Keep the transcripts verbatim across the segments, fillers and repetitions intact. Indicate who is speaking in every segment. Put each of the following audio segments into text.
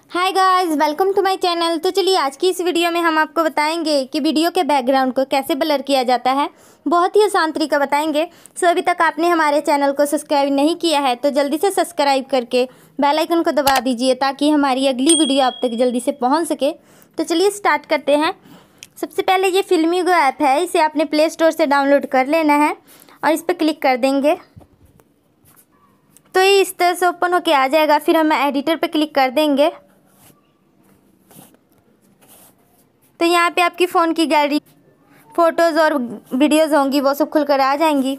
Speaker 1: Hi guys, welcome to my channel. तो चलिए आज की इस वीडियो में हम आपको बताएंगे कि वीडियो के बैकग्राउंड को कैसे ब्लर किया जाता है। बहुत ही आसान तरीका बताएंगे। सो अभी तक आपने हमारे चैनल को सब्सक्राइब नहीं किया है तो जल्दी से सब्सक्राइब करके बेल आइकन को दबा दीजिए ताकि हमारी अगली वीडियो आप तक जल्दी से पहुँच सके। तो चलिए स्टार्ट करते हैं। सबसे पहले ये फिल्मीगो ऐप है, इसे आपने प्ले स्टोर से डाउनलोड कर लेना है और इस पर क्लिक कर देंगे तो ये इस तरह से ओपन होके आ जाएगा। फिर हम एडिटर पे क्लिक कर देंगे तो यहाँ पे आपकी फ़ोन की गैलरी फ़ोटोज़ और वीडियोज़ होंगी वो सब खुलकर आ जाएंगी।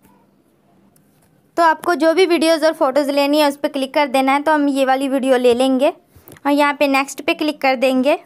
Speaker 1: तो आपको जो भी वीडियोज़ और फोटोज़ लेनी है उस पर क्लिक कर देना है। तो हम ये वाली वीडियो ले लेंगे और यहाँ पे नेक्स्ट पे क्लिक कर देंगे।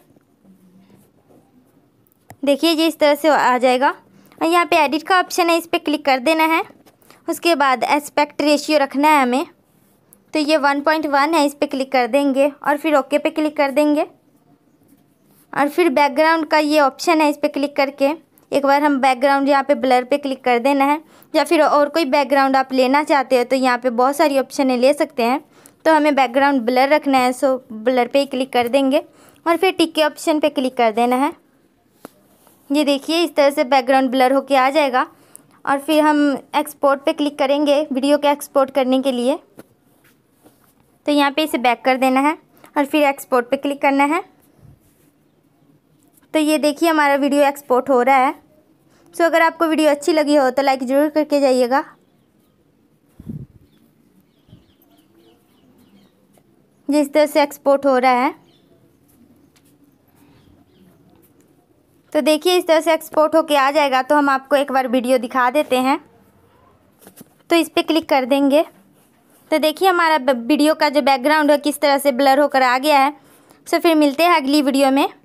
Speaker 1: देखिए ये इस तरह से आ जाएगा और यहाँ पे एडिट का ऑप्शन है, इस पर क्लिक कर देना है। उसके बाद एस्पेक्ट रेशियो रखना है हमें, तो ये वन पॉइंट वन है, इस पर क्लिक कर देंगे और फिर ओके पे क्लिक कर देंगे। और फिर बैकग्राउंड का ये ऑप्शन है, इस पर क्लिक करके एक बार हम बैकग्राउंड यहाँ पे ब्लर पे क्लिक कर देना है। या फिर और कोई बैकग्राउंड आप लेना चाहते हो तो यहाँ पे बहुत सारी ऑप्शन ले सकते हैं। तो हमें बैकग्राउंड ब्लर रखना है, सो ब्लर पे ही क्लिक कर देंगे और फिर टिक के ऑप्शन पे क्लिक कर देना है। ये देखिए इस तरह से बैकग्राउंड ब्लर होके आ जाएगा। और फिर हम एक्सपोर्ट पे क्लिक करेंगे वीडियो को एक्सपोर्ट करने के लिए। तो यहाँ पे इसे बैक कर देना है और फिर एक्सपोर्ट पे क्लिक करना है। तो ये देखिए हमारा वीडियो एक्सपोर्ट हो रहा है। सो अगर आपको वीडियो अच्छी लगी हो तो लाइक ज़रूर करके जाइएगा। जिस तरह से एक्सपोर्ट हो रहा है तो देखिए इस तरह से एक्सपोर्ट होके आ जाएगा। तो हम आपको एक बार वीडियो दिखा देते हैं। तो इस पर क्लिक कर देंगे तो देखिए हमारा वीडियो का जो बैकग्राउंड है किस तरह से ब्लर होकर आ गया है। सो फिर मिलते हैं अगली वीडियो में।